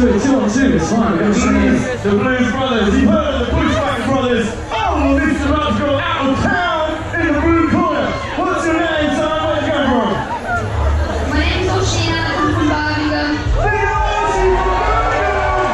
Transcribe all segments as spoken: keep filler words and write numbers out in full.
do it. Two on two. It's fine. We're going to The Blues Brothers. You've heard of the Bushwhack Brothers. Oh, this is about to go out of town in the blue corner. What's your name, son? Where you come from? My name's Oshina. I come from Birmingham. Big Oshie from Birmingham!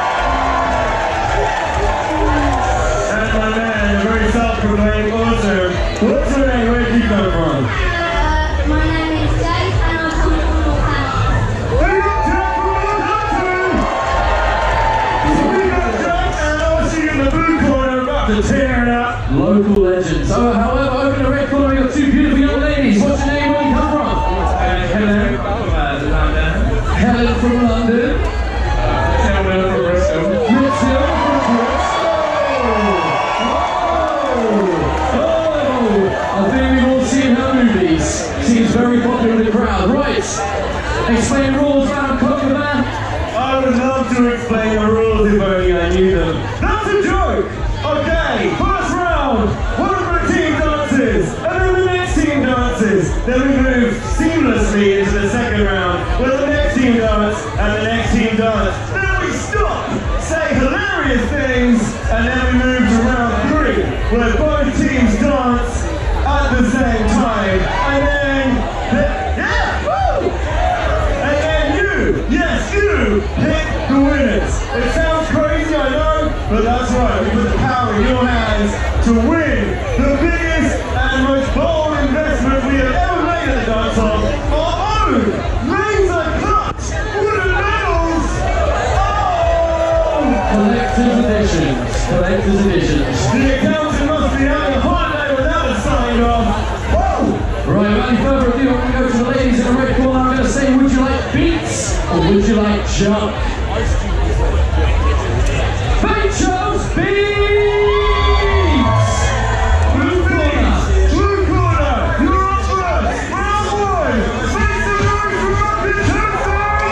And my man, a very self-proclaimed author. What's your name? Where did you come from? Uh, my name is Jake and I come from Northampton. Big up Jack from Northampton! So we got Jack and Oshie in the blue corner about to tear it up. local legends. So, however, over in the red corner, we've got two beautiful young ladies. What's your name? Where do you come from? Uh, Helen from uh, London. Helen from London. Helen from Bristol. Bristol from Bristol. Oh, oh, I think we've all seen her movies. She's very popular in the crowd. Right. Explain rules, Madam Cockman. I would love to explain the rules if only I knew them. That's a joke! Okay, first round, one of the team dances, and then the next team dances. Then we move seamlessly into the second round, where the next team dance and the next team dance. Then we stop, say hilarious things, and then we move to round three, where both teams dance at the same time. And then, yeah, woo! And then you, yes you, pick the winners. It sounds crazy, I know, but that's right. We put the power in your hands to win the biggest and most bold investment we have ever made at the dance hall. Our own laser cut wooden medals. Oh! Collector's editions. Collector's editions. The accountant must be having a hard day without a sign off. Whoa! Right, without any further ado, I'm going to go to the ladies in the red corner. I'm going to say, would you like beats or would you like junk? They chose beats! Blue beats! Blue corner! You're up first! Round one! Make some noise for Robin Tuesday!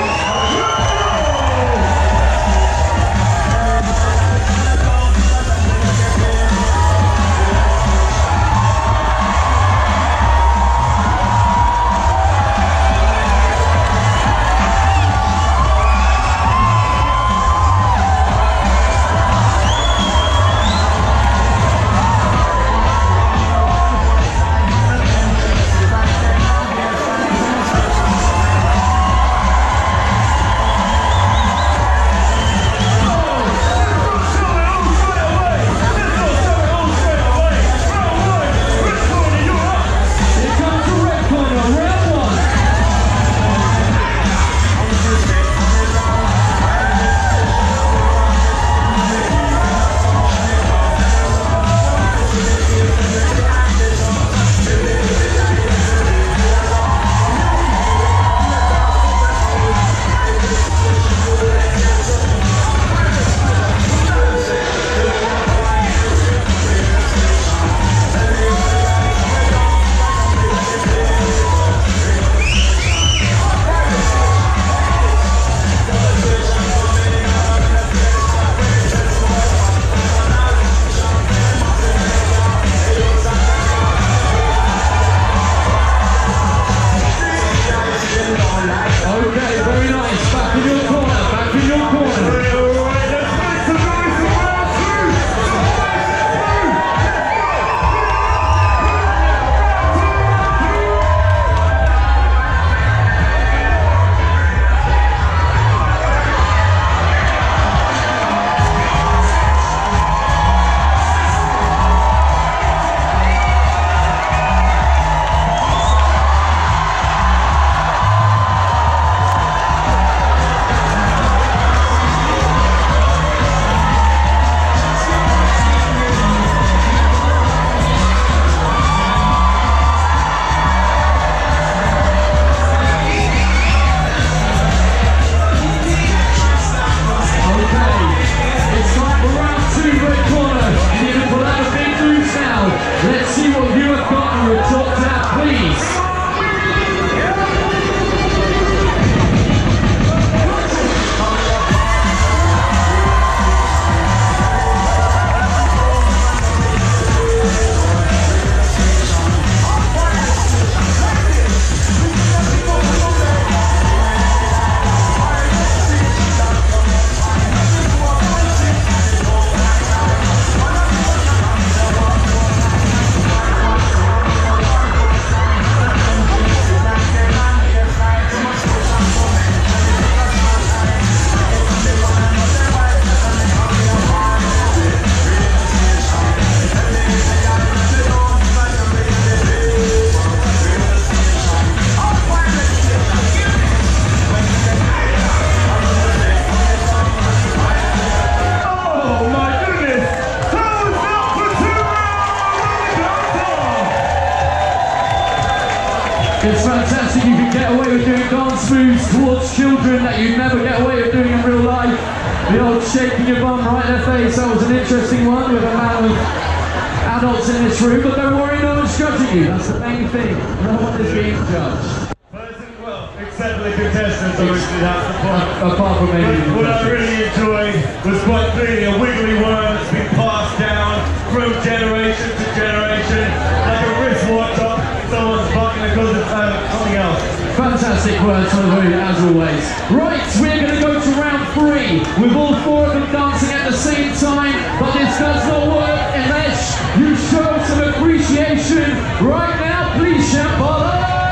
It's fantastic you can get away with doing dance moves towards children that you'd never get away with doing in real life. The old shaking your bum right in their face, that was an interesting one with a amount of adults in this room, but don't worry, no one's judging you. That's the main thing. No one is being judged. Well, except for the contestants, obviously that's the point. Apart from maybe But what I really enjoyed was quite clearly a wiggly worm that's been passed down from generation to generation, like a wristwatch up someone's bucket because of uh, something else. Fantastic words from Who, as always. Right, we're going to go to round three with all four of them dancing at the same time, but this does not work unless you show some appreciation right now. Please shout Paula!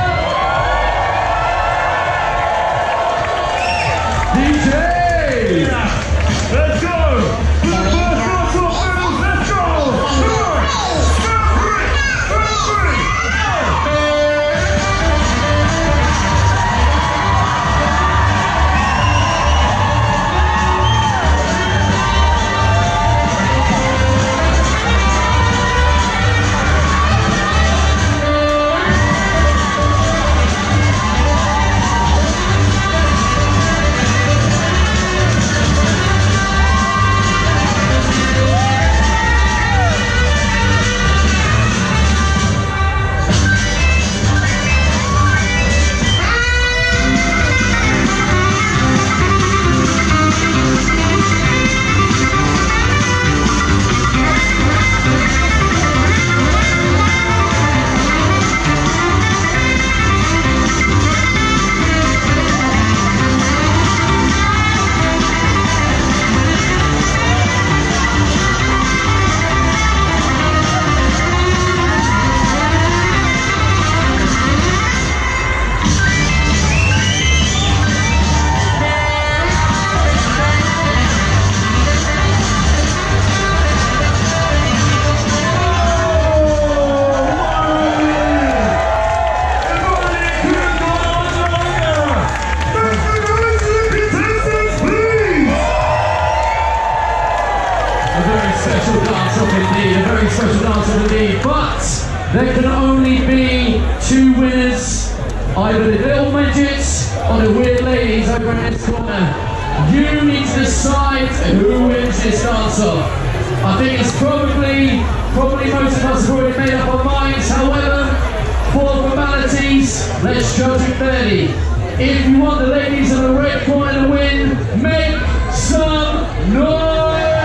D J! Yeah. Let's go! To the first dance off medals, let's go! Come on! Round three! Round three! There can only be two winners, either the little midgets or the weird ladies over in this corner. You need to decide who wins this dance-off. I think it's probably, probably most of us have already made up our minds. However, for formalities, let's judge it fairly. If you want the ladies in the red corner to win, make some noise!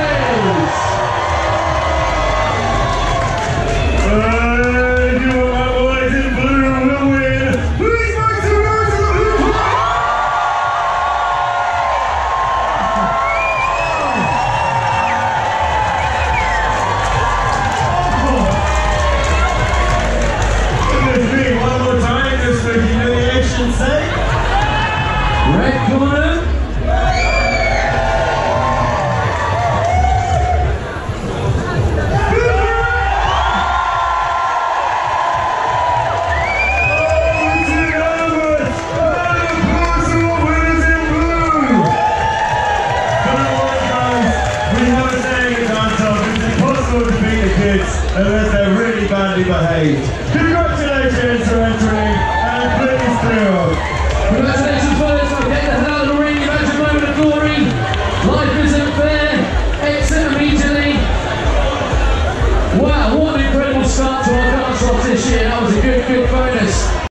Red corner. Unless they're really badly behaved.